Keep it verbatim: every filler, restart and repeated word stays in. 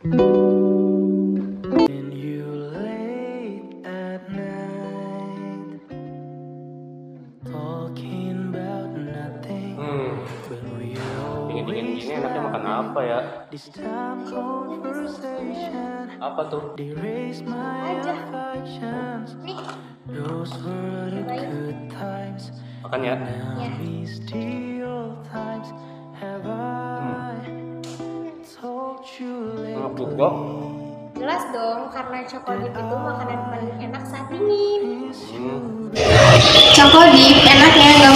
Dingin-dingin gini enaknya makan apa ya? Apa tuh? Aja. Nih. Makan ya? Ya. Hmm. Enak juga. Jelas dong, karena Choco-Dip itu makanan paling enak saat dingin. Hmm. Choco-Dip enaknya nggak